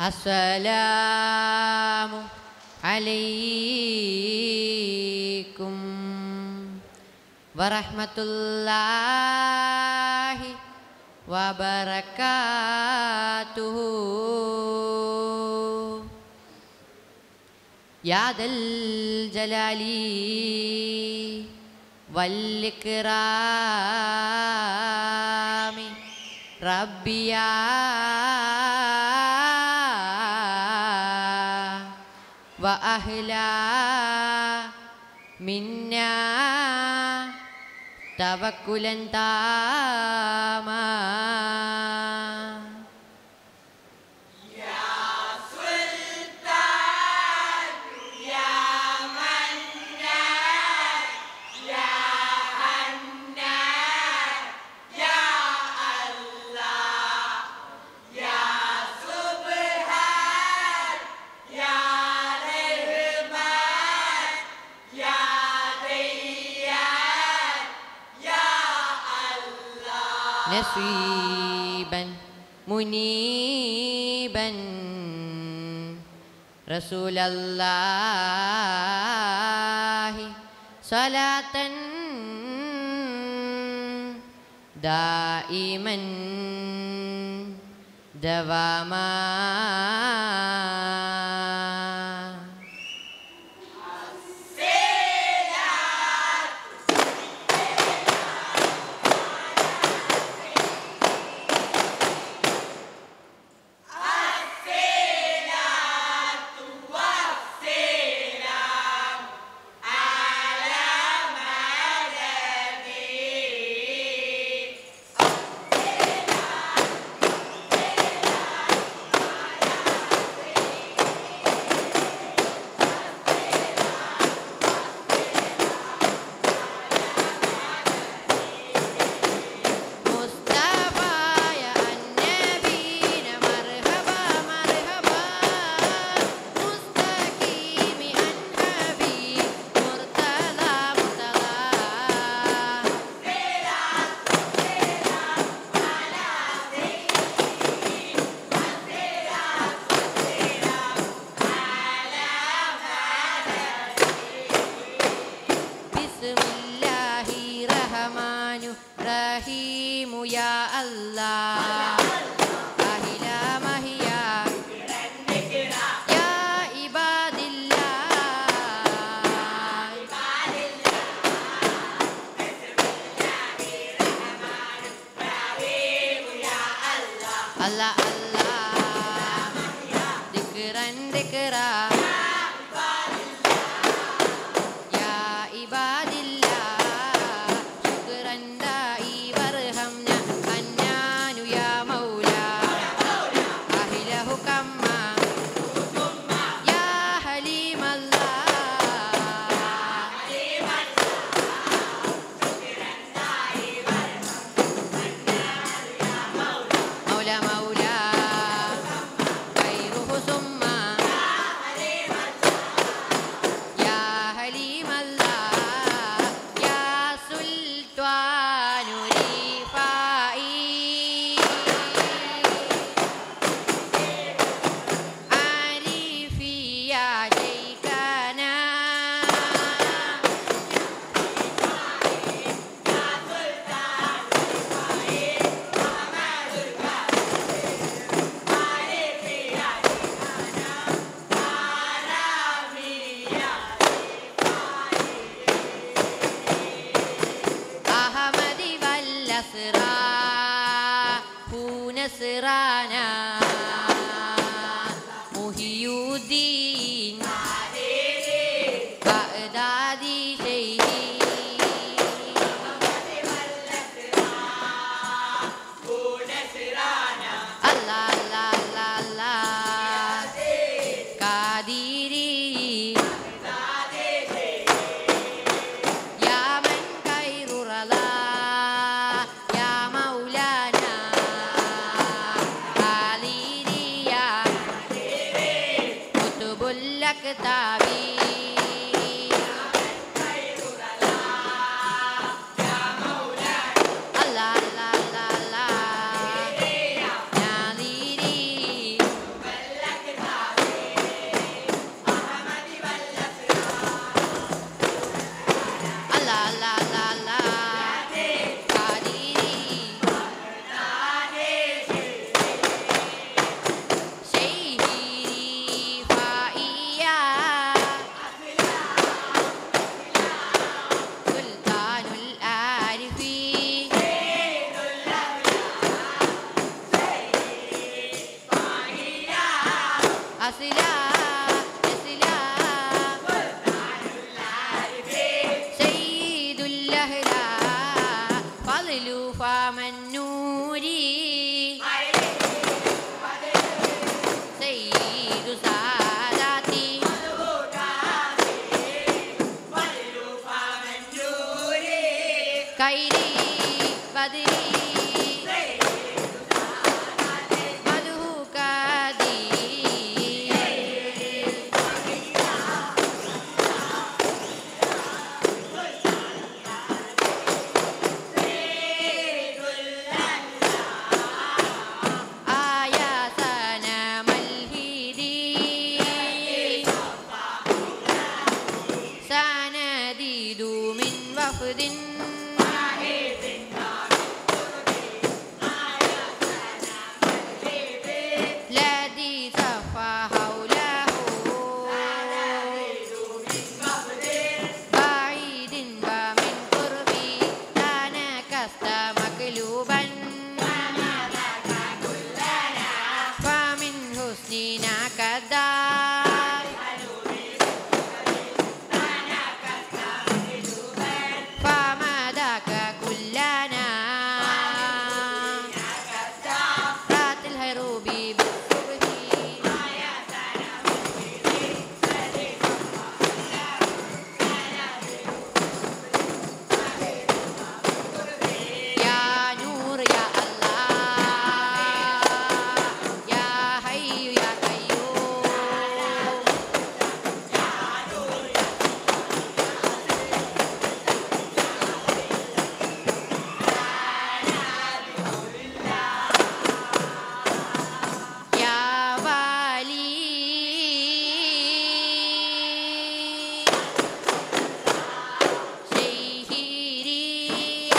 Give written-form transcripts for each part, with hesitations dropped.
Assalamu alaikum warahmatullahi wabarakatuh. Ya Dal Jalali wal Ikrami Rabbi ya wa ahla minna tawakkulan tama. Nasiban muniban Rasulallahi salatan daiman dawama. Bismillahirrahmanirrahim ya Allah. Ahila mahya ya ibadillah. Bismillahirrahmanirrahim ya Allah. Allah Allah dikran dikran Maula خيري بدري مدهوك دي آيا سنام الهدي سنديد من وفد الذي صفى حوله بعيد ومن قربي تنكست مقلوبا فمن حسننا كالدار فما ذاك كلنا رات الهروب بالصبح يا نور يا الله يا حي يا قيوم يا والي شهيري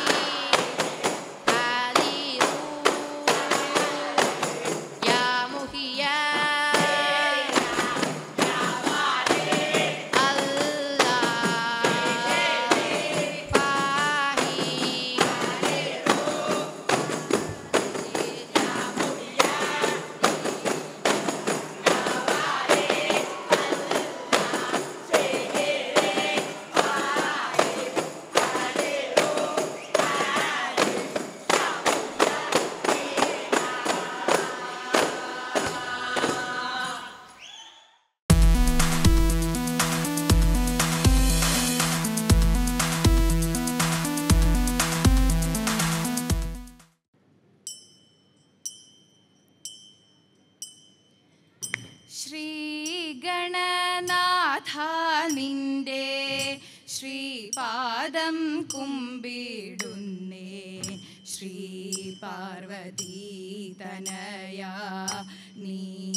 حذير يا محيا الله فاهي ശ്രീഗണനാഥ നിന്റെ ശ്രീപാദം കുമ്പിടുന്നേ ശ്രീ പാർവതീ തനയ നീ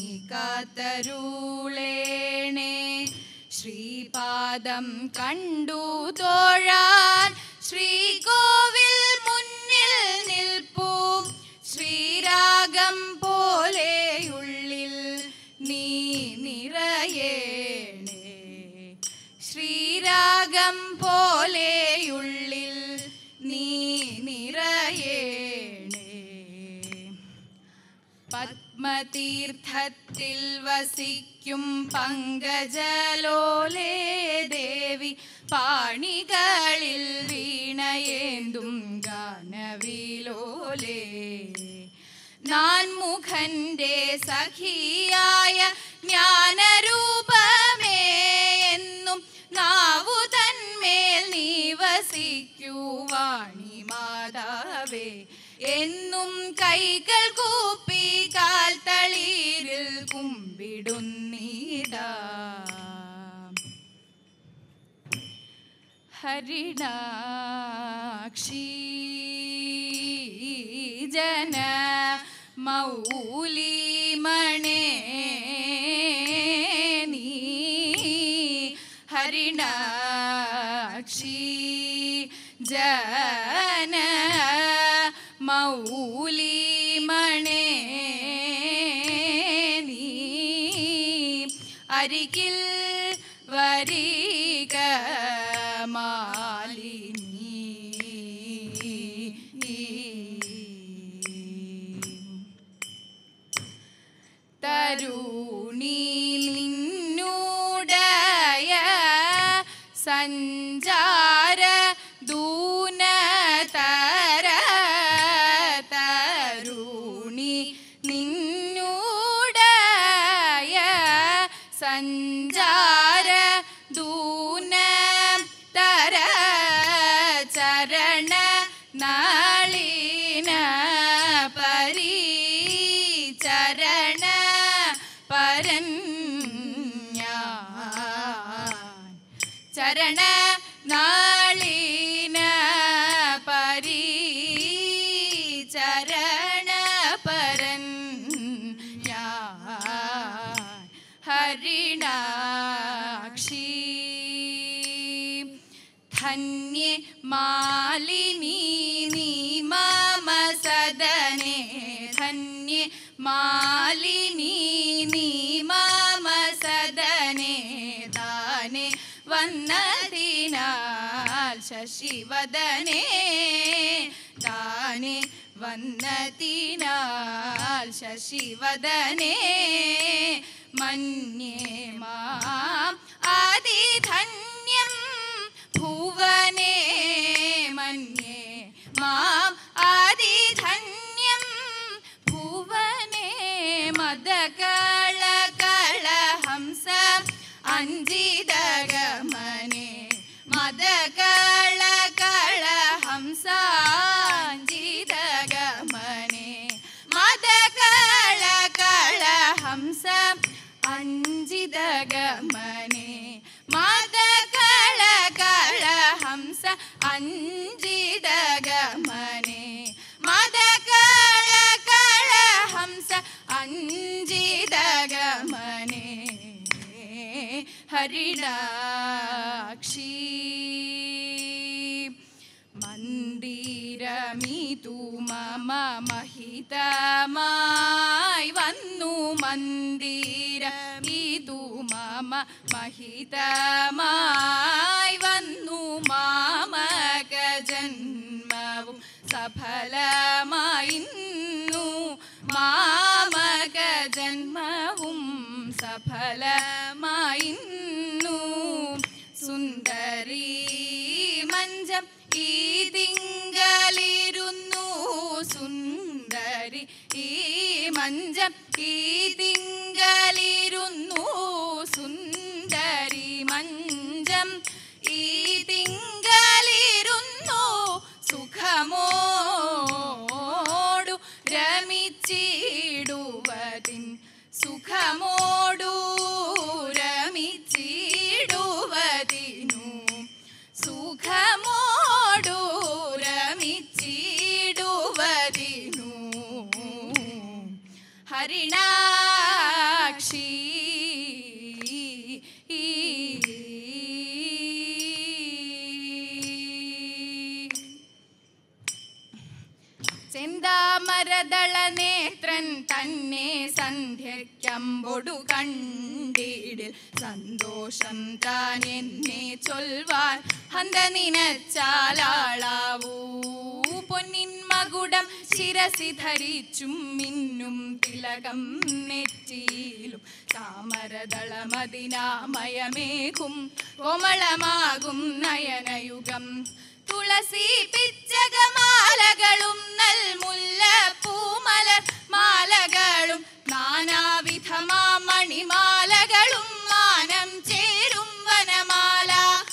കാത്തരുളേണേ ശ്രീപാദം കണ്ടു തോഴാൻ ശ്രീകോവിൽ മുന്നിൽ നിൽപ്പൂ ശ്രീരാഗം പോലെയുള്ളിൽ നീ നിറയേണേ ശ്രീരാഗം പോലെയുള്ളിൽ നീ നിറയേണേ പത്മതീർത്ഥത്തിൽ വസിക്കും പങ്കജലോലേ ദേവി പാണികളിൽ വീണയേന്തും ഗാനവിലോലേ നാൻമുഖന്റെ സഖിയായ ജ്ഞാനരൂപമേ എന്നും നാവു തന്മേൽ നീ വസിക്കുവാണി മാതാവേ എന്നും കൈകൾ കൂപ്പി കാൽ തളീരിൽ കുമ്പിടുന്നീടാ ഹരിണാക്ഷി ജന മൗലിമണേ നീ ഹരിണാക്ഷി ജന മൗലിമണേ നീ അരികിൽ വരിക തരുണി നിന്നൂടയ സഞ്ചാര ദൂനതര തരുണി നിന്നൂടയ സഞ്ചാര ദൂനതര ചരണ ചരണ നാളീന പരിചരണ പരൻ ഞാൻ ഹരിണാക്ഷി ധന്യേ മാലിനി നീ മമ സദനേ ധന്യേ മാലിനി നീ മമ സദനേ താനേ വന്നതിനാൽ ശശിവദനേ താനേ വന്നതിനാൽ ശശിവദനേ മന്യേ മാം അതിധന്യം ഭുവനേ മന്യേ മാം അതിധന്യം ഭുവനേ മദകള കളഹംസ അഞ്ജിതഗമനേ മദകള കളഹംസാഞ്ജിതഗമനേ മദകള കളഹംസ അഞ്ജിതഗമനേ മദകള കളഹംസ അഞ്ജിതഗമനേ മദകള കളഹംസ അഞ്ജിതഗമനേ ഹരിണാക്ഷി മന്ദിരമിതു മമ മഹിതമായി വന്നു മന്ദിരമിതു മമ മഹിതമായി വന്നു മാമക ജന്മവും സഫലമായിന്നു മാമക ജന്മവും സഫലമായിന്നു സുന്ദരീ മഞ്ചം ഈ തിങ്കലിരുന്നു സുന്ദരി ഈ മഞ്ചം ഈ തിങ്കലിരുന്നു സുന്ദരി മഞ്ചം ഈ തിങ്കലിരുന്നു സുഖമോടു രമിച്ചിടുവതിൻ സുഖമോടു രമിച്ചിടുവതിനു സുഖമോടു രമിച്ചിടുവതിനു ഹരിണാക്ഷി ചെന്താമരദള നേത്രൻ തന്നെ സന്ധ്യയ്ക്കമ്പൊടു കണ്ടിടിൽ സന്തോഷം താൻ എന്നെ ചൊൽവാൻ ഹന്ത നിനച്ചാലാളാവൂ പൊന്നിൻ മകുടം ശിരസി ധരിച്ചും മിന്നും തിലകം നെറ്റിയിലും താമരദളമതിനാമയമേകും കോമളമാകും നയനയുഗം തുളസി പിച്ചകമാലകളും നൽമുല്ലപ്പൂമലർ മാലകളും നാനാവിധമാ മണിമാലകളും മാനം ചേരും വനമാല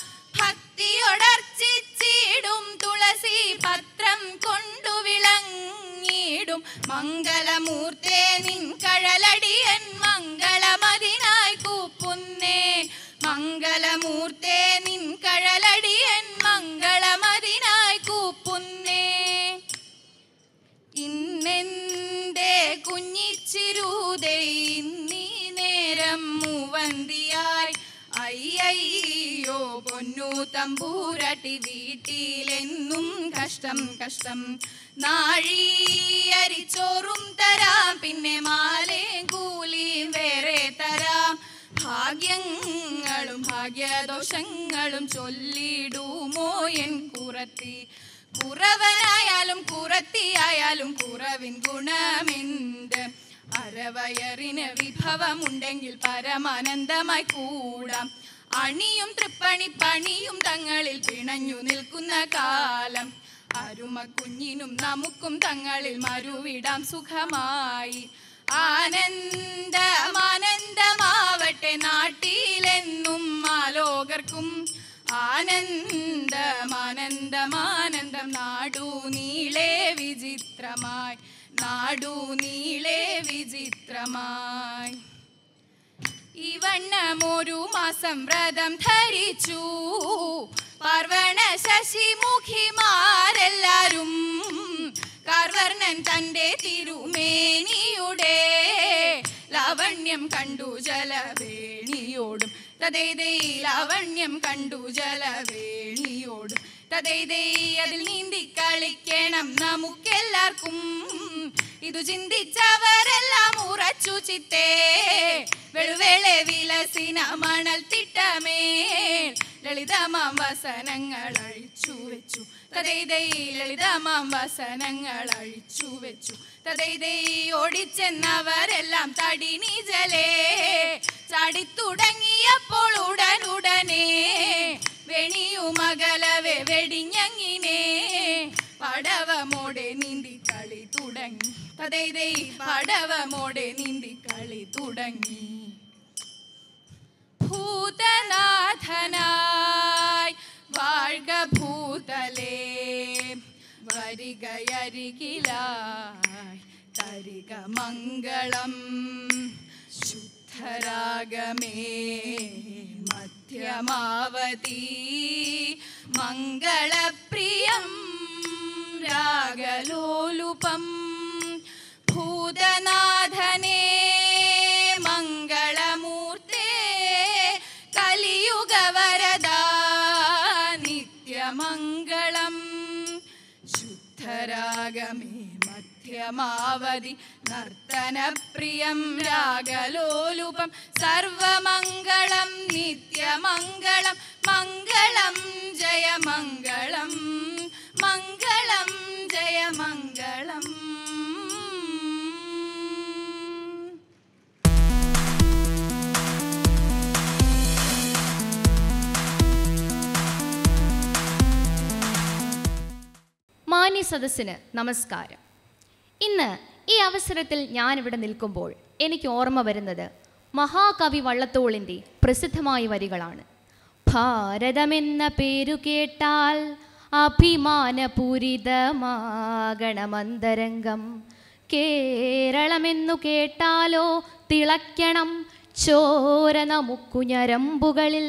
ഭക്തിയൊടർച്ചിച്ചിടും തുളസി പത്രം കൊണ്ടു വിളങ്ങിടും മംഗളമൂർത്തേ നിൻ കഴലടിയൻ മംഗളമതിനായി കൂപ്പുന്നേ മംഗളമൂർത്തേ നിൻ കഴലടിയൻ മംഗളമതിനായി കൂപ്പുന്നേ ഇന്നെന്റെ കുഞ്ഞിച്ചിരൂതേ ഇന്നീ നേരം മൂവന്തിയായി അയ്യോ പൊന്നു തമ്പൂരട്ടി വീട്ടിലെന്നും കഷ്ടം കഷ്ടം നാഴിയരിച്ചോറും തരാം പിന്നെ മാലയും കൂലിയും വേറെ തരാം ഭാഗ്യങ്ങളും ഭാഗ്യദോഷങ്ങളും ചൊല്ലിടുമോ എൻ കുറത്തി കുറവനായാലും കുറത്തിയായാലും കുറവിൻ ഗുണമെന്ത് അരവയറിന് വിഭവമുണ്ടെങ്കിൽ പരമാനന്ദമായി കൂടാം അണിയും തൃപ്പണി പണിയും തങ്ങളിൽ പിണഞ്ഞു നിൽക്കുന്ന കാലം അരുമ കുഞ്ഞിനും നമുക്കും തങ്ങളിൽ മരുവിടാം സുഖമായി ആനന്ദമാനന്ദമാവട്ടെ നാട്ടിലെന്നും ആലോകർക്കും ആനന്ദമാനന്ദമാനന്ദം നാടു നീളെ വിചിത്രമായി നാടു നീളെ വിചിത്രമായി ഇവണ്ണമൊരു മാസം വ്രതം ധരിച്ചു ശശിമുഖിമാരെല്ലാരും കാർവർണ്ണൻ തൻ്റെ തിരുമേനിയുടെ ലാവണ്യം കണ്ടു ജലവേണിയോടും തതൈതൈ ലാവണ്യം കണ്ടു ജലവേണിയോടും തതൈതൈ അതിൽ നീന്തി കളിക്കണം നമുക്കെല്ലാവർക്കും ഇതു ചിന്തിച്ചവരെല്ലാം ഉറച്ചു ചിത്തേ വെളുവേളെ വിലസിന മണൽ തിട്ടമേൽ ലളിതമാം വസനങ്ങൾ അഴിച്ചു വെച്ചു തതൈതൈ ലളിതമാം വസനങ്ങൾ അഴിച്ചു വെച്ചു തതൈതൈ ഓടിച്ചെന്നവരെല്ലാം തടിനി ജലേ ചാടിത്തുടങ്ങിയപ്പോൾ ഉടനുടനെ വെണിയുമകലവെ വെടിഞ്ഞങ്ങിനെ പടവമോടെ നീന്തി കളി തുടങ്ങി തതൈതൈ പടവമോടെ നീന്തി കളി തുടങ്ങി ഭൂതനാഥനായി വാഴ്ക ഭൂതലേ വരികയരികിലായി തരിക മംഗളം ശുദ്ധരാഗമേ മധ്യമാവതി മംഗളപ്രിയം രാഗലോലുപം ഭൂതനാഥനേ മംഗളമൂർത്തേ കലിയുഗവരദാ നിത്യമംഗളം ശുദ്ധരാഗമേ മധ്യമാവതി നർത്തനപ്രിയം രാഗലോലുപം സർവമംഗളം നിത്യമംഗളം മംഗളം ജയമംഗളം മംഗളം ജയമംഗളം. മാന്യ സദസ്സിന് നമസ്കാരം. ഇന്ന് ഈ അവസരത്തിൽ ഞാനിവിടെ നിൽക്കുമ്പോൾ എനിക്ക് ഓർമ്മ വരുന്നത് മഹാകവി വള്ളത്തോളിൻ്റെ പ്രസിദ്ധമായ വരികളാണ്. ഭാരതമെന്ന പേരു കേട്ടാൽ അഭിമാനപൂരിതമാകണമന്തരംഗം, കേരളമെന്നു കേട്ടാലോ തിളയ്ക്കണം ചോര നമുക്കു ഞരമ്പുകളിൽ.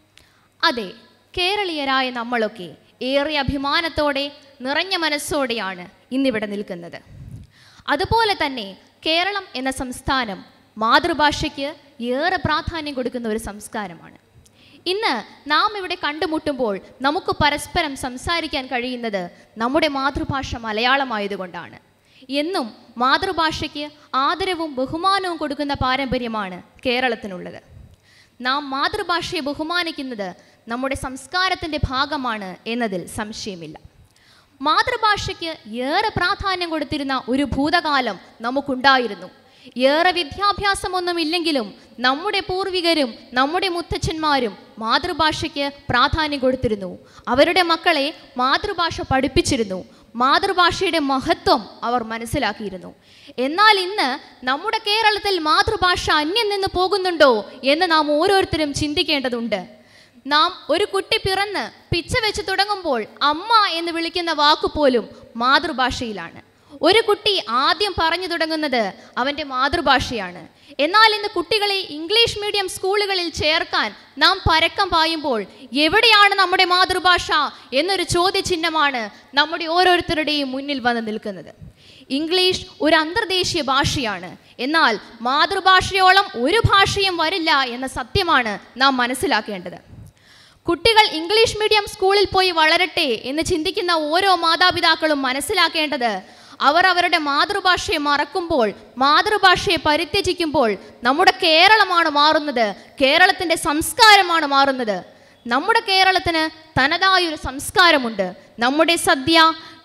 അതെ, കേരളീയരായ നമ്മളൊക്കെ ഏറെ അഭിമാനത്തോടെ നിറഞ്ഞ മനസ്സോടെയാണ് ഇന്നിവിടെ നിൽക്കുന്നത്. അതുപോലെ തന്നെ കേരളം എന്ന സംസ്ഥാനം മാതൃഭാഷയ്ക്ക് ഏറെ പ്രാധാന്യം കൊടുക്കുന്ന ഒരു സംസ്കാരമാണ്. ഇന്ന് നാം ഇവിടെ കണ്ടുമുട്ടുമ്പോൾ നമുക്ക് പരസ്പരം സംസാരിക്കാൻ കഴിയുന്നത് നമ്മുടെ മാതൃഭാഷ മലയാളമായതുകൊണ്ടാണ്. എന്നും മാതൃഭാഷയ്ക്ക് ആദരവും ബഹുമാനവും കൊടുക്കുന്ന പാരമ്പര്യമാണ് കേരളത്തിനുള്ളത്. നാം മാതൃഭാഷയെ ബഹുമാനിക്കുന്നത് നമ്മുടെ സംസ്കാരത്തിൻ്റെ ഭാഗമാണ് എന്നതിൽ സംശയമില്ല. മാതൃഭാഷയ്ക്ക് ഏറെ പ്രാധാന്യം കൊടുത്തിരുന്ന ഒരു ഭൂതകാലം നമുക്കുണ്ടായിരുന്നു. ഏറെ വിദ്യാഭ്യാസമൊന്നുമില്ലെങ്കിലും നമ്മുടെ പൂർവികരും നമ്മുടെ മുത്തച്ഛന്മാരും മാതൃഭാഷയ്ക്ക് പ്രാധാന്യം കൊടുത്തിരുന്നു. അവരുടെ മക്കളെ മാതൃഭാഷ പഠിപ്പിച്ചിരുന്നു. മാതൃഭാഷയുടെ മഹത്വം അവർ മനസ്സിലാക്കിയിരുന്നു. എന്നാൽ ഇന്ന് നമ്മുടെ കേരളത്തിൽ മാതൃഭാഷ അന്യം നിന്ന് പോകുന്നുണ്ടോ എന്ന് നാം ഓരോരുത്തരും ചിന്തിക്കേണ്ടതുണ്ട്. നാം ഒരു കുട്ടി പിറന്ന് പിച്ച വെച്ച് തുടങ്ങുമ്പോൾ അമ്മ എന്ന് വിളിക്കുന്ന വാക്കുപോലും മാതൃഭാഷയിലാണ്. ഒരു കുട്ടി ആദ്യം പറഞ്ഞു തുടങ്ങുന്നത് അവൻ്റെ മാതൃഭാഷയാണ്. എന്നാൽ ഇന്ന് കുട്ടികളെ ഇംഗ്ലീഷ് മീഡിയം സ്കൂളുകളിൽ ചേർക്കാൻ നാം പരക്കം പായുമ്പോൾ എവിടെയാണ് നമ്മുടെ മാതൃഭാഷ എന്നൊരു ചോദ്യചിഹ്നമാണ് നമ്മുടെ ഓരോരുത്തരുടെയും മുന്നിൽ വന്ന് നിൽക്കുന്നത്. ഇംഗ്ലീഷ് ഒരു അന്തർദേശീയ ഭാഷയാണ്. എന്നാൽ മാതൃഭാഷയോളം ഒരു ഭാഷയും വരില്ല എന്ന സത്യമാണ് നാം മനസ്സിലാക്കേണ്ടത്. കുട്ടികൾ ഇംഗ്ലീഷ് മീഡിയം സ്കൂളിൽ പോയി വളരട്ടെ എന്ന് ചിന്തിക്കുന്ന ഓരോ മാതാപിതാക്കളും മനസ്സിലാക്കേണ്ടത് അവർ അവരുടെ മാതൃഭാഷയെ മറക്കുമ്പോൾ, മാതൃഭാഷയെ പരിത്യജിക്കുമ്പോൾ നമ്മുടെ കേരളമാണ് മാറുന്നത്, കേരളത്തിൻ്റെ സംസ്കാരമാണ് മാറുന്നത്. നമ്മുടെ കേരളത്തിന് തനതായൊരു സംസ്കാരമുണ്ട്. നമ്മുടെ സദ്യ,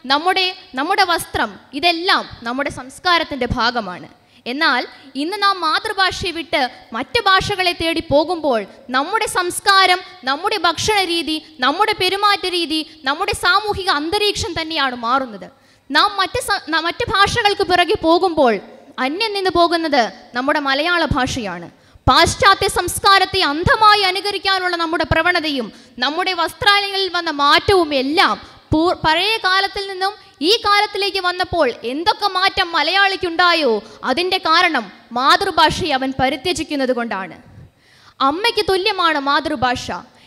നമ്മുടെ വസ്ത്രം, ഇതെല്ലാം നമ്മുടെ സംസ്കാരത്തിൻ്റെ ഭാഗമാണ്. എന്നാൽ ഇന്ന് നാം മാതൃഭാഷയെ വിട്ട് മറ്റ് ഭാഷകളെ തേടി പോകുമ്പോൾ നമ്മുടെ സംസ്കാരം, നമ്മുടെ ഭക്ഷണ രീതി, നമ്മുടെ പെരുമാറ്റ രീതി, നമ്മുടെ സാമൂഹിക അന്തരീക്ഷം തന്നെയാണ് മാറുന്നത്. നാം മറ്റ് ഭാഷകൾക്ക് പിറകെ പോകുമ്പോൾ അന്യം നിന്ന് പോകുന്നത് നമ്മുടെ മലയാള ഭാഷയാണ്. പാശ്ചാത്യ സംസ്കാരത്തെ അന്ധമായി അനുകരിക്കാനുള്ള നമ്മുടെ പ്രവണതയും നമ്മുടെ വസ്ത്രാലയങ്ങളിൽ വന്ന മാറ്റവും എല്ലാം പഴയ കാലത്തിൽ നിന്നും ഈ കാലത്തിലേക്ക് വന്നപ്പോൾ എന്തൊക്കെ മാറ്റം മലയാളിക്കുണ്ടായോ അതിൻ്റെ കാരണം മാതൃഭാഷയെ അവൻ പരിത്യജിക്കുന്നത് കൊണ്ടാണ്. അമ്മയ്ക്ക് തുല്യമാണ് മാതൃഭാഷ.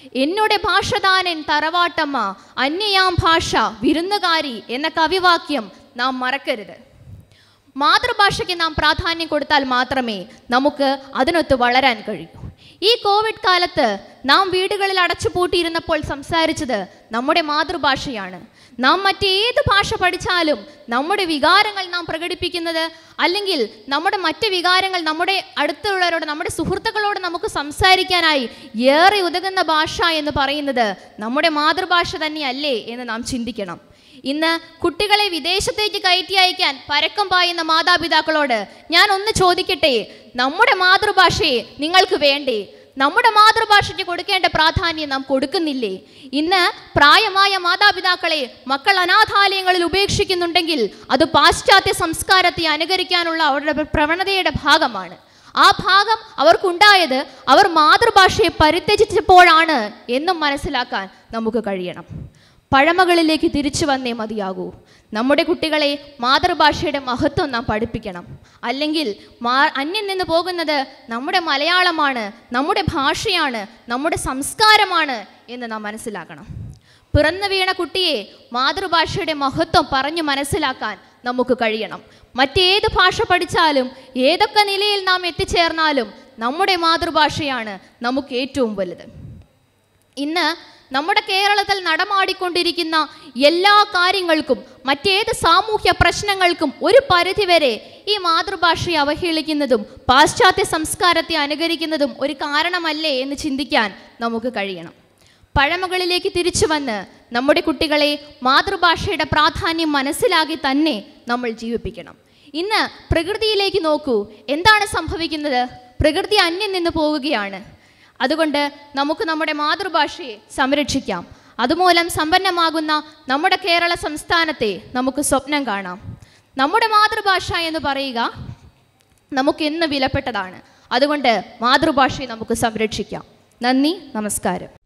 എന്നുടെ ഭാഷ താനൻ തറവാട്ടമ്മ, അന്യയാം ഭാഷ വിരുന്നുകാരി എന്ന കവിവാക്യം നാം മറക്കരുത്. മാതൃഭാഷയ്ക്ക് നാം പ്രാധാന്യം കൊടുത്താൽ മാത്രമേ നമുക്ക് അതിനൊത്ത് വളരാൻ കഴിയൂ. ഈ കോവിഡ് കാലത്ത് നാം വീടുകളിൽ അടച്ചുപൂട്ടിയിരുന്നപ്പോൾ സംസാരിച്ചത് നമ്മുടെ മാതൃഭാഷയാണ്. നാം മറ്റേത് ഭാഷ പഠിച്ചാലും നമ്മുടെ വികാരങ്ങൾ നാം പ്രകടിപ്പിക്കുന്നത്, അല്ലെങ്കിൽ നമ്മുടെ മറ്റ് വികാരങ്ങൾ നമ്മുടെ അടുത്തുള്ളവരോട്, നമ്മുടെ സുഹൃത്തുക്കളോട് നമുക്ക് സംസാരിക്കാനായി ഏറെ ഉതകുന്ന ഭാഷ എന്ന് പറയുന്നത് നമ്മുടെ മാതൃഭാഷ തന്നെയല്ലേ എന്ന് നാം ചിന്തിക്കണം. ഇന്ന് കുട്ടികളെ വിദേശത്തേക്ക് കയറ്റി അയക്കാൻ പരക്കം പായുന്ന മാതാപിതാക്കളോട് ഞാൻ ഒന്ന് ചോദിക്കട്ടെ, നമ്മുടെ മാതൃഭാഷയെ നിങ്ങൾക്ക് വേണ്ടേ? നമ്മുടെ മാതൃഭാഷയ്ക്ക് കൊടുക്കേണ്ട പ്രാധാന്യം നാം കൊടുക്കുന്നില്ലേ? ഇന്ന് പ്രായമായ മാതാപിതാക്കളെ മക്കൾ അനാഥാലയങ്ങളിൽ ഉപേക്ഷിക്കുന്നുണ്ടെങ്കിൽ അത് പാശ്ചാത്യ സംസ്കാരത്തെ അനുകരിക്കാനുള്ള അവരുടെ പ്രവണതയുടെ ഭാഗമാണ്. ആ ഭാഗം അവർക്കുണ്ടായത് അവർ മാതൃഭാഷയെ പരിത്യജിച്ചപ്പോഴാണ് എന്നും മനസ്സിലാക്കാൻ നമുക്ക് കഴിയണം. പഴമകളിലേക്ക് തിരിച്ചു വന്നേ മതിയാകൂ. നമ്മുടെ കുട്ടികളെ മാതൃഭാഷയുടെ മഹത്വം നാം പഠിപ്പിക്കണം. അല്ലെങ്കിൽ അന്യം നിന്ന് പോകുന്നത് നമ്മുടെ മലയാളമാണ്, നമ്മുടെ ഭാഷയാണ്, നമ്മുടെ സംസ്കാരമാണ് എന്ന് നാം മനസ്സിലാക്കണം. പിറന്നു വീണ കുട്ടിയെ മാതൃഭാഷയുടെ മഹത്വം പറഞ്ഞു മനസ്സിലാക്കാൻ നമുക്ക് കഴിയണം. മറ്റേത് ഭാഷ പഠിച്ചാലും ഏതൊക്കെ നിലയിൽ നാം എത്തിച്ചേർന്നാലും നമ്മുടെ മാതൃഭാഷയാണ് നമുക്ക് ഏറ്റവും വലുത്. ഇന്ന് നമ്മുടെ കേരളത്തിൽ നടമാടിക്കൊണ്ടിരിക്കുന്ന എല്ലാ കാര്യങ്ങൾക്കും, മറ്റേത് സാമൂഹ്യ പ്രശ്നങ്ങൾക്കും ഒരു പരിധിവരെ ഈ മാതൃഭാഷയെ അവഹേളിക്കുന്നതും പാശ്ചാത്യ സംസ്കാരത്തെ അനുകരിക്കുന്നതും ഒരു കാരണമല്ലേ എന്ന് ചിന്തിക്കാൻ നമുക്ക് കഴിയണം. പഴമകളിലേക്ക് തിരിച്ചു വന്ന് നമ്മുടെ കുട്ടികളെ മാതൃഭാഷയുടെ പ്രാധാന്യം മനസ്സിലാക്കി തന്നെ നമ്മൾ ജീവിപ്പിക്കണം. ഇന്ന് പ്രകൃതിയിലേക്ക് നോക്കൂ, എന്താണ് സംഭവിക്കുന്നത്? പ്രകൃതി അന്യം നിന്ന് പോവുകയാണ്. അതുകൊണ്ട് നമുക്ക് നമ്മുടെ മാതൃഭാഷയെ സംരക്ഷിക്കാം. അതുമൂലം സമ്പന്നമാകുന്ന നമ്മുടെ കേരള സംസ്ഥാനത്തെ നമുക്ക് സ്വപ്നം കാണാം. നമ്മുടെ മാതൃഭാഷ എന്ന് പറയുക നമുക്കെന്ന് വിലപ്പെട്ടതാണ്. അതുകൊണ്ട് മാതൃഭാഷയെ നമുക്ക് സംരക്ഷിക്കാം. നന്ദി, നമസ്കാരം.